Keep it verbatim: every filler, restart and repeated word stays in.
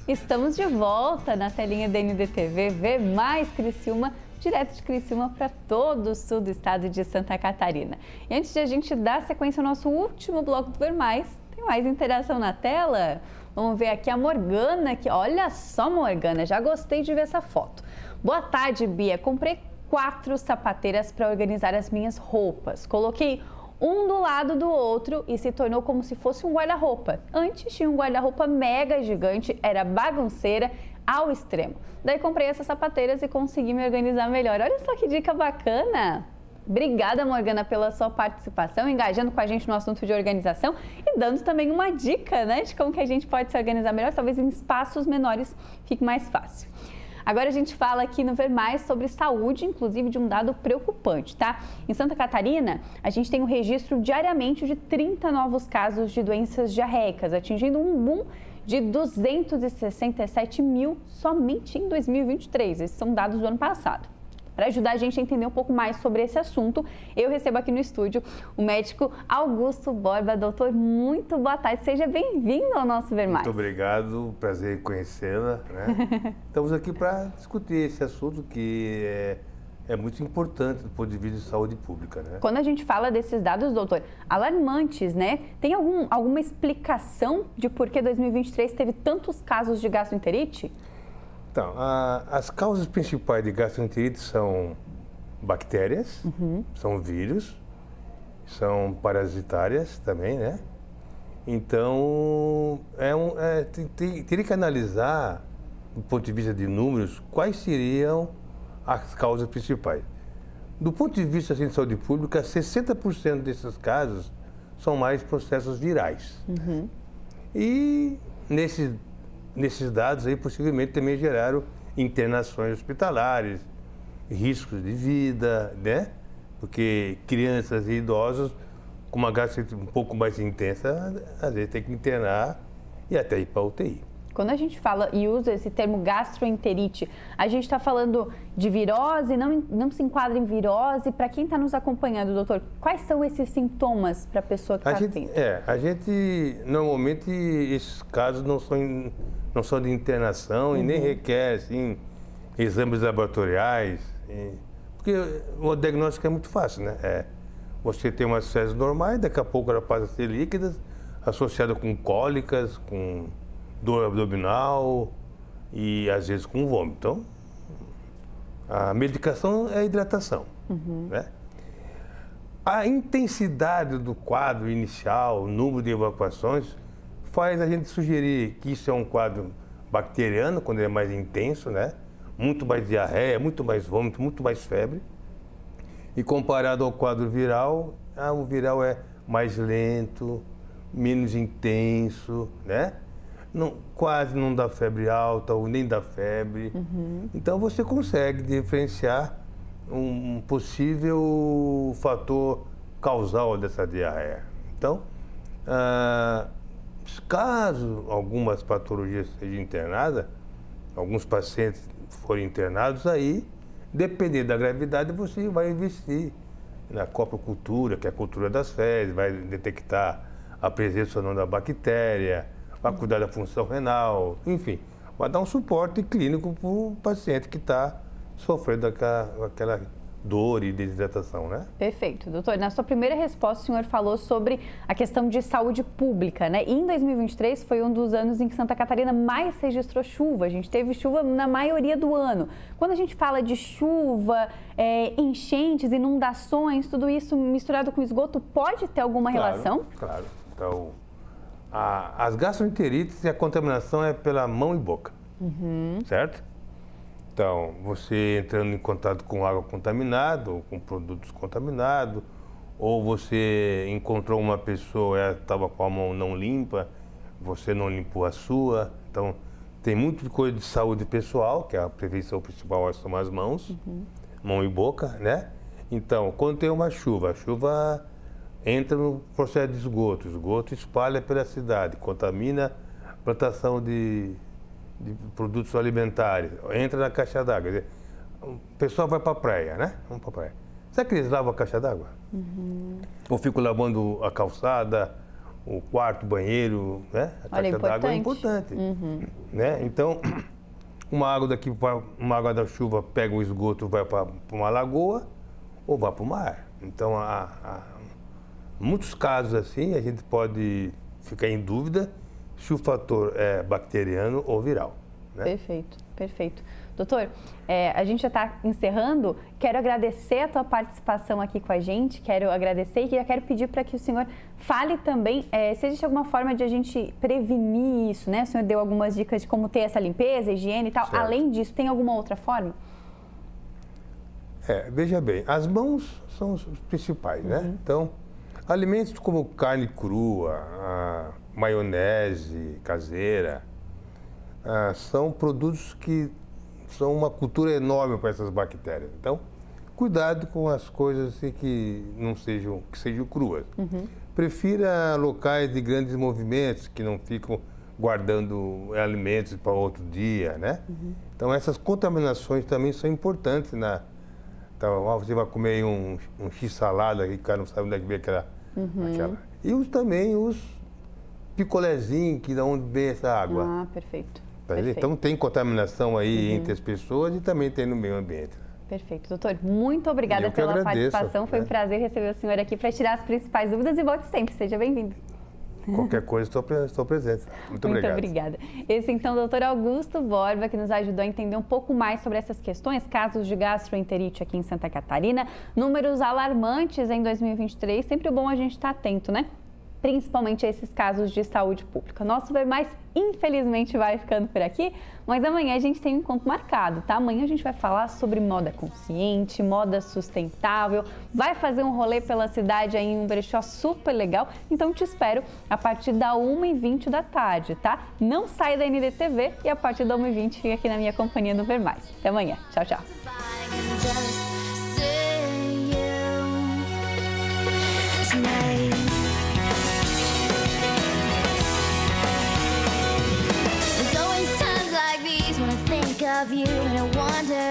Estamos de volta na telinha da N D T V, Vê Mais Criciúma, direto de Criciúma para todo o sul do estado de Santa Catarina. E antes de a gente dar sequência ao nosso último bloco do Vê Mais, tem mais interação na tela? Vamos ver aqui a Morgana, que olha só, Morgana, já gostei de ver essa foto. Boa tarde, Bia. Comprei quatro sapateiras para organizar as minhas roupas. Coloquei um do lado do outro e se tornou como se fosse um guarda-roupa. Antes tinha um guarda-roupa mega gigante, era bagunceira ao extremo. Daí comprei essas sapateiras e consegui me organizar melhor. Olha só que dica bacana! Obrigada, Morgana, pela sua participação, engajando com a gente no assunto de organização e dando também uma dica, né, de como que a gente pode se organizar melhor, talvez em espaços menores fique mais fácil. Agora a gente fala aqui no Vê Mais sobre saúde, inclusive de um dado preocupante, tá? Em Santa Catarina, a gente tem um registro diariamente de trinta novos casos de doenças diarreicas, atingindo um boom de duzentos e sessenta e sete mil somente em dois mil e vinte e três. Esses são dados do ano passado. Para ajudar a gente a entender um pouco mais sobre esse assunto, eu recebo aqui no estúdio o médico Augusto Borba. Doutor, muito boa tarde, seja bem-vindo ao nosso Vê Mais. Muito obrigado, prazer em conhecê-la, né? Estamos aqui para discutir esse assunto que é, é muito importante do ponto de vista de saúde pública, né? Quando a gente fala desses dados, doutor, alarmantes, né? Tem algum, alguma explicação de por que dois mil e vinte e três teve tantos casos de gastroenterite? Então, a, as causas principais de gastroenterite são bactérias, uhum. são vírus, são parasitárias também, né? Então, é um, é, tem, tem, teria que analisar, do ponto de vista de números, quais seriam as causas principais. Do ponto de vista assim, de saúde pública, sessenta por cento desses casos são mais processos virais. Uhum. E nesses Nesses dados aí, possivelmente também geraram internações hospitalares, riscos de vida, né? Porque crianças e idosos com uma gastrite um pouco mais intensa, às vezes tem que internar e até ir para a U T I. Quando a gente fala e usa esse termo gastroenterite, a gente está falando de virose, não, não se enquadra em virose. Para quem está nos acompanhando, doutor, quais são esses sintomas para a pessoa que está tendo? É, a gente, normalmente, esses casos não são, não são de internação uhum. e nem requer, assim, exames laboratoriais, e, porque o diagnóstico é muito fácil, né? É, você tem umas fezes normais, daqui a pouco ela passa a ser líquidas, associada com cólicas, com dor abdominal e às vezes com vômito. Então, a medicação é a hidratação, uhum. né? A intensidade do quadro inicial, o número de evacuações, faz a gente sugerir que isso é um quadro bacteriano, quando ele é mais intenso, né? Muito mais diarreia, muito mais vômito, muito mais febre. E comparado ao quadro viral, ah, o viral é mais lento, menos intenso, né? Não, quase não dá febre alta ou nem dá febre. Uhum. Então você consegue diferenciar um possível fator causal dessa diarreia. Então, ah, caso algumas patologias sejam internadas, alguns pacientes forem internados, aí, dependendo da gravidade, você vai investir na coprocultura, que é a cultura das fezes, vai detectar a presença ou não da bactéria, vai cuidar da função renal, enfim, vai dar um suporte clínico para o paciente que está sofrendo aquela, aquela dor e desidratação, né? Perfeito. Doutor, na sua primeira resposta, o senhor falou sobre a questão de saúde pública, né? E em dois mil e vinte e três foi um dos anos em que Santa Catarina mais registrou chuva. A gente teve chuva na maioria do ano. Quando a gente fala de chuva, é, enchentes, inundações, tudo isso misturado com esgoto, pode ter alguma claro, relação? Claro. Então, a, as gastroenterites e a contaminação é pela mão e boca, uhum. certo? Então, você entrando em contato com água contaminada, ou com produtos contaminados, ou você encontrou uma pessoa, ela estava com a mão não limpa, você não limpou a sua. Então, tem muita coisa de saúde pessoal, que é a prevenção principal, são as mãos, uhum. mão e boca, né? Então, quando tem uma chuva, a chuva entra no processo de esgoto, o esgoto espalha pela cidade, contamina a plantação de... de produtos alimentares, entra na caixa d'água. O pessoal vai para a praia, né? Vamos para a praia. Será que eles lavam a caixa d'água? Uhum. Ou ficam lavando a calçada, o quarto, o banheiro, né? A Olha, caixa d'água é importante. importante. Uhum. Né? Então, uma água daqui, pra- uma água da chuva pega o esgoto, vai para uma lagoa ou vai para o mar. Então, há, há muitos casos assim, a gente pode ficar em dúvida se o fator é bacteriano ou viral. Né? Perfeito, perfeito. Doutor, é, a gente já está encerrando. Quero agradecer a tua participação aqui com a gente, quero agradecer e já quero pedir para que o senhor fale também é, se existe alguma forma de a gente prevenir isso, né? O senhor deu algumas dicas de como ter essa limpeza, higiene e tal. Certo. Além disso, tem alguma outra forma? É, veja bem, as mãos são os principais, né? Uhum. Então, alimentos como carne crua, a maionese caseira, ah, são produtos que são uma cultura enorme para essas bactérias. Então, cuidado com as coisas assim que não sejam, que sejam cruas. Uhum. Prefira locais de grandes movimentos, que não ficam guardando alimentos para outro dia, né? Uhum. Então, essas contaminações também são importantes na... Então, ó, você vai comer aí um, um x-salada, que o cara não sabe onde é que vem aquela, Uhum. aquela. E os, também os picolézinhos, que de onde vem essa água. Ah, perfeito. Tá vendo? Perfeito. Então tem contaminação aí Uhum. entre as pessoas e também tem no meio ambiente. Perfeito. Doutor, muito obrigada Eu que pela agradeço, participação. Foi um né? prazer receber o senhor aqui para tirar as principais dúvidas e volte sempre. Seja bem-vindo. Qualquer coisa, estou, pre- estou presente. Muito, Muito obrigado. obrigada. Esse, então, doutor Augusto Borba, que nos ajudou a entender um pouco mais sobre essas questões, casos de gastroenterite aqui em Santa Catarina, números alarmantes em dois mil e vinte e três, sempre bom a gente estar atento, né? Principalmente a esses casos de saúde pública. Nosso Ver Mais, infelizmente, vai ficando por aqui, mas amanhã a gente tem um encontro marcado, tá? Amanhã a gente vai falar sobre moda consciente, moda sustentável, vai fazer um rolê pela cidade aí em um brechó super legal, então te espero a partir da uma e vinte da tarde, tá? Não sai da N D T V e a partir da uma e vinte fica aqui na minha companhia no Ver Mais. Até amanhã. Tchau, tchau. Of you and I wonder